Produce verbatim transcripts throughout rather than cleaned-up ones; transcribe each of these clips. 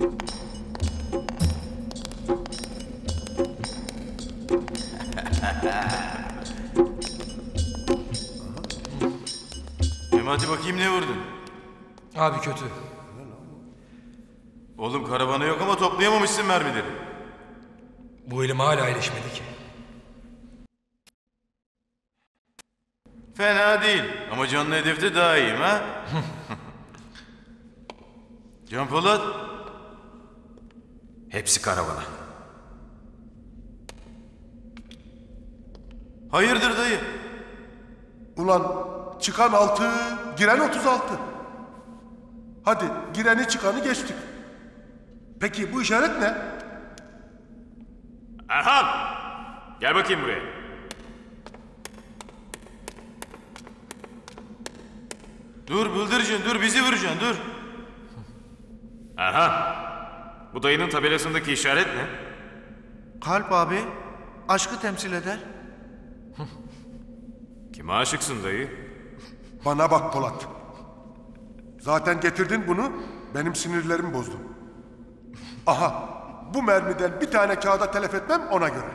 Hadi bakayım ne vurdun? Abi kötü. Oğlum karavanı yok ama toplayamamışsın mermileri. Bu elim hala iyileşmedi ki. Fena değil ama canlı hedefte daha iyiyim ha? Can Polat. Hepsi karavana. Hayırdır dayı? Ulan çıkan altı, giren otuz altı. Hadi gireni çıkanı geçtik. Peki bu işaret ne? Erhan! Gel bakayım buraya. Dur Bıldırcın dur bizi vuracaksın dur. Erhan! Bu dayının tabelasındaki işaret ne? Kalp abi, aşkı temsil eder. Kime aşıksın dayı? Bana bak Polat. Zaten getirdin bunu, benim sinirlerimi bozdun. Aha, bu mermiden bir tane kağıda telef etmem ona göre.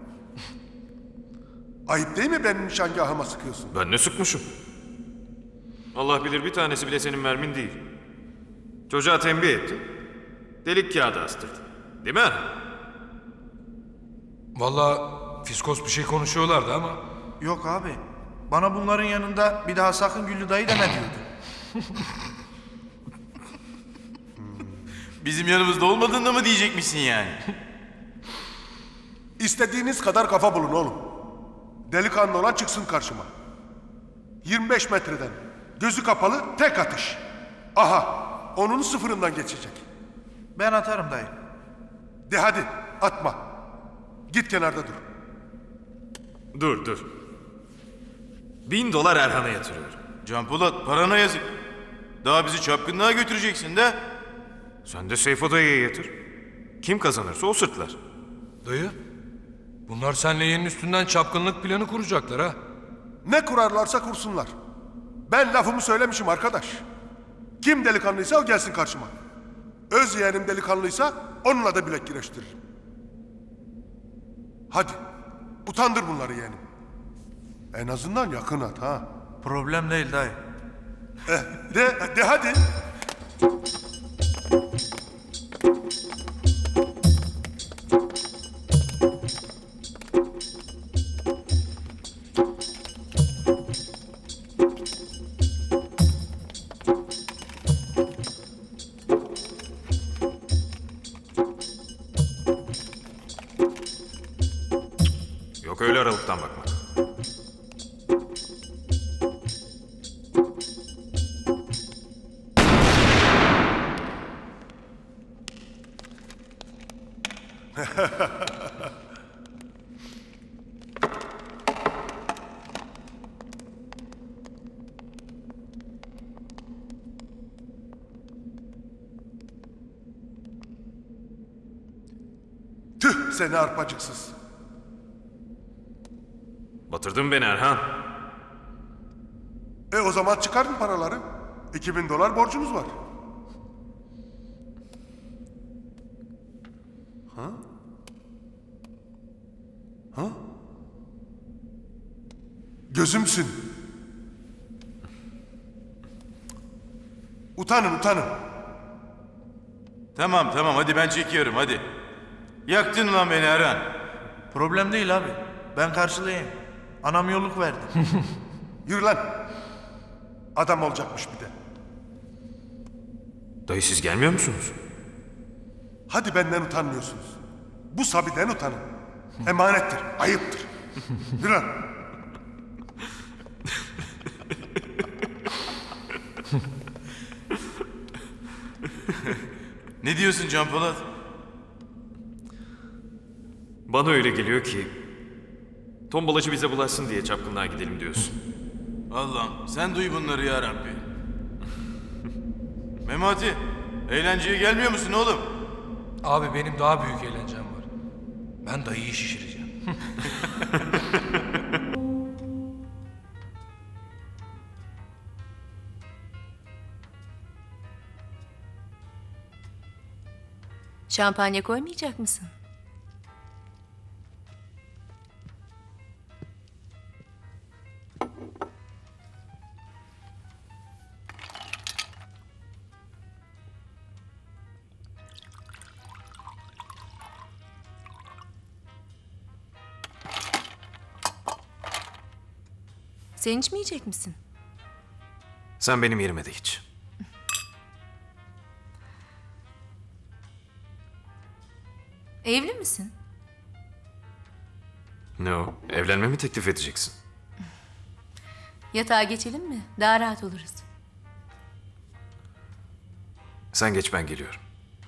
Ayıp değil mi benim nişangahıma sıkıyorsun? Ben ne sıkmışım? Allah bilir bir tanesi bile senin mermin değil. Çocuğa tembih ettim. Delik kağıdı astırdı. Değil mi? Vallahi fiskos bir şey konuşuyorlardı ama. Yok abi, bana bunların yanında bir daha sakın Güllü dayı deme diyordu. Bizim yanımızda olmadığında mı diyecekmişsin yani? İstediğiniz kadar kafa bulun oğlum. Delikanlı olan çıksın karşıma. yirmi beş metreden, gözü kapalı tek atış. Aha, onun sıfırından geçecek. Ben atarım dayı. De hadi, atma. Git kenarda dur. Dur dur. Bin dolar Erhan'a yatırıyorum. Can Polat parana yazık. Daha bizi çapkınlığa götüreceksin de. Sen de Seyfo dayıya yatır. Kim kazanırsa o sırtlar. Dayı, bunlar senle yeğenin üstünden çapkınlık planı kuracaklar ha. Ne kurarlarsa kursunlar. Ben lafımı söylemişim arkadaş. Kim delikanlıysa o gelsin karşıma. Öz yeğenim delikanlıysa onunla da bilek güreştiririm. Hadi, utandır bunları yeğenim. En azından yakın at ha. Problem değil dayı. Eh, de, de hadi. Yok öyle aralıktan bakmak. Tüh seni arpacıksız. Batırdın beni Erhan. E o zaman çıkardın paraları. İki bin dolar borcumuz var. Ha? Ha? Gözümsün. Utanın, utanın. Tamam tamam hadi ben çekiyorum hadi. Yaktın ulan beni Erhan. Problem değil abi. Ben karşılayayım. Anam yolluk verdi. Yürü lan. Adam olacakmış bir de. Dayı siz gelmiyor musunuz? Hadi benden utanmıyorsunuz. Bu Sabi'den utanın. Emanettir, ayıptır. Yürü lan. Ne diyorsun Can Polat? Bana öyle geliyor ki... Tombalacı bize bulaşsın diye çapkınlığa gidelim diyorsun. Allah'ım sen duy bunları ya Rabbi. Memati, eğlenceye gelmiyor musun oğlum? Abi benim daha büyük eğlencem var. Ben dayıyı şişireceğim. Şampanya koymayacak mısın? Sen içmeyecek misin? Sen benim yerime de iç. Evli misin? Ne o? Evlenme mi teklif edeceksin? Yatağa geçelim mi? Daha rahat oluruz. Sen geç, ben geliyorum.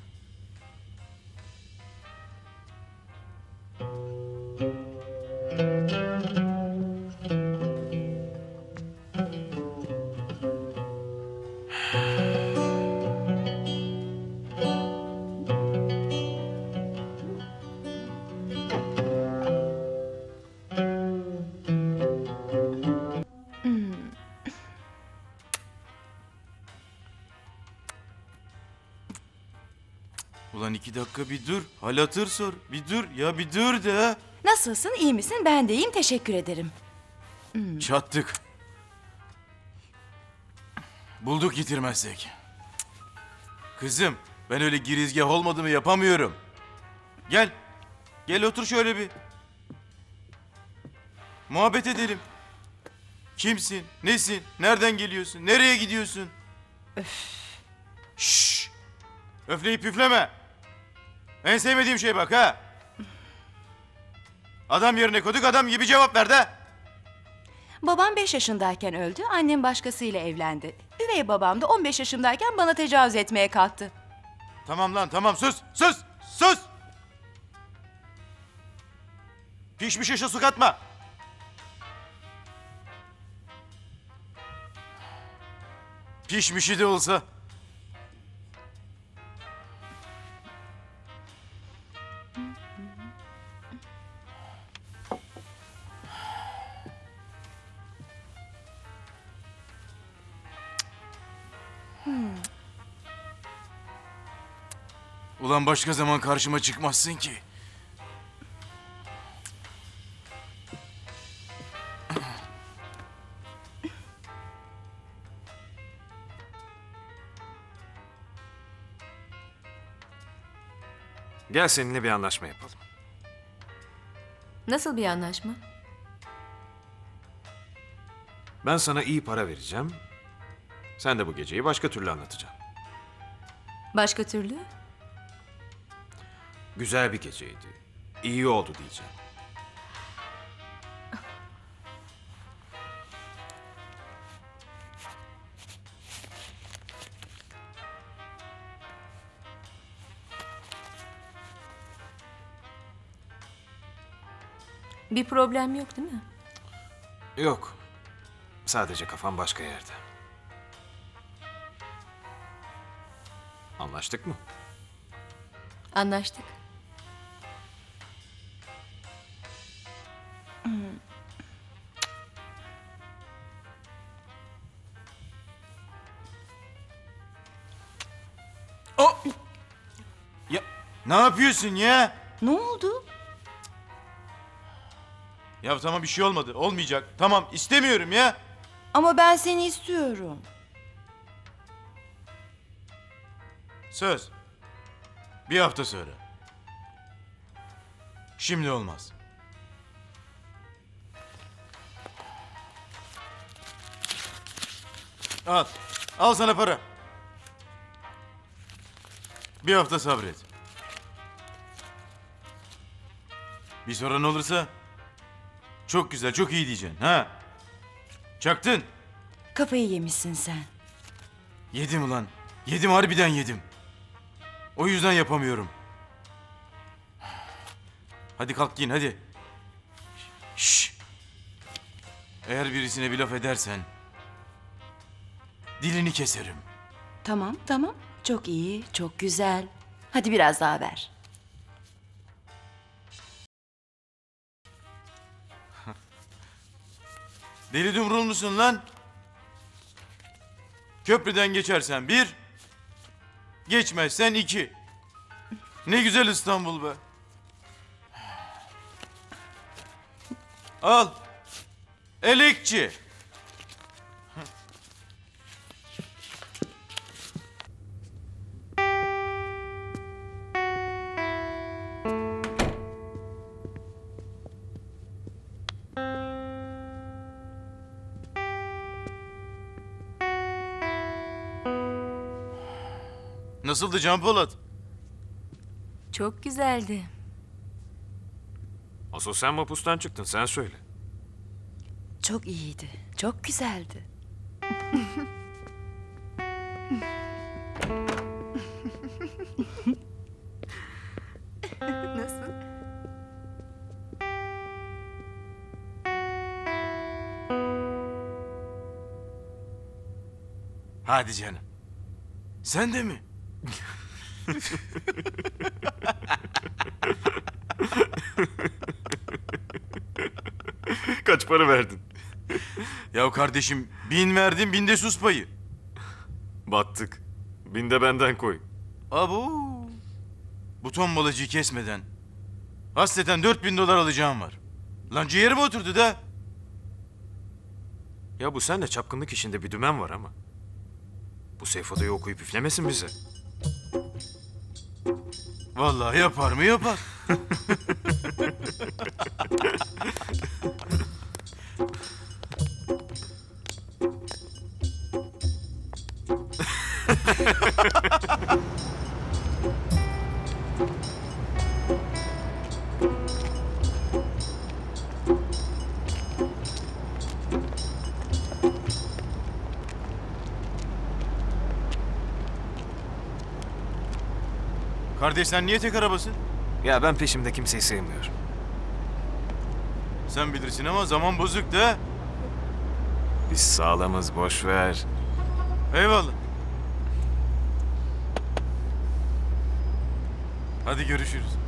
Ulan iki dakika bir dur. Hal hatır sor. Bir dur ya, bir dur de. Nasılsın, iyi misin? Ben de iyiyim, teşekkür ederim. Çattık. Bulduk yitirmezsek. Kızım, ben öyle girizgah olmadığımı yapamıyorum. Gel. Gel otur şöyle bir. Muhabbet edelim. Kimsin? Nesin? Nereden geliyorsun? Nereye gidiyorsun? Öf. Şşş. Öfleyip püfleme. En sevmediğim şey bak ha. Adam yerine koyduk, adam gibi cevap ver de. Babam beş yaşındayken öldü, annem başkasıyla evlendi. Üvey babam da on beş yaşındayken bana tecavüz etmeye kalktı. Tamam lan, tamam, sus sus sus. Pişmiş işe su katma. Pişmişi de olsa. Ulan başka zaman karşıma çıkmazsın ki. Gel seninle bir anlaşma yapalım. Nasıl bir anlaşma? Ben sana iyi para vereceğim. Sen de bu geceyi başka türlü anlatacaksın. Başka türlü? Güzel bir geceydi. İyi oldu diyeceğim. Bir problem yok değil mi? Yok. Sadece kafam başka yerde. Anlaştık mı? Anlaştık. O! Ya ne yapıyorsun ya? Ne oldu? Ya tamam, bir şey olmadı. Olmayacak. Tamam, istemiyorum ya. Ama ben seni istiyorum. Söz. Bir hafta sonra. Şimdi olmaz. Al. Al sana para. Bir hafta sabret. Bir sorun olursa çok güzel, çok iyi diyeceksin. Ha? Çaktın. Kafayı yemişsin sen. Yedim ulan. Yedim, harbiden yedim. O yüzden yapamıyorum. Hadi kalk giyin, hadi. Şşş. Eğer birisine bir laf edersen dilini keserim. Tamam, tamam. Çok iyi, çok güzel. Hadi biraz daha ver. Deli dumrul musun lan? Köprüden geçersen bir, geçmezsen iki. Ne güzel İstanbul be. Al. Elekçi. Nasıldı Can Polat? Çok güzeldi. Asıl sen mapustan çıktın, sen söyle. Çok iyiydi. Çok güzeldi. Nasıl? Hadi canım. Sen de mi? Kaç para verdin? Ya kardeşim bin verdim bin de sus payı. Battık. Bin de benden koy. Abu. Bu ton balıcıyı kesmeden. Hasreten dört bin dolar alacağım var. Lan ciğerime oturdu da. Ya bu senle çapkınlık işinde bir dümen var ama. Bu Seyfo'dayı okuyup üflemesin bize. Vallahi yapar mı yapar. Kardeş sen niye tek arabasın? Ya ben peşimde kimseyi sevmiyorum. Sen bilirsin ama zaman bozuk da. Biz sağlamız, boş ver. Eyvallah. Hadi görüşürüz.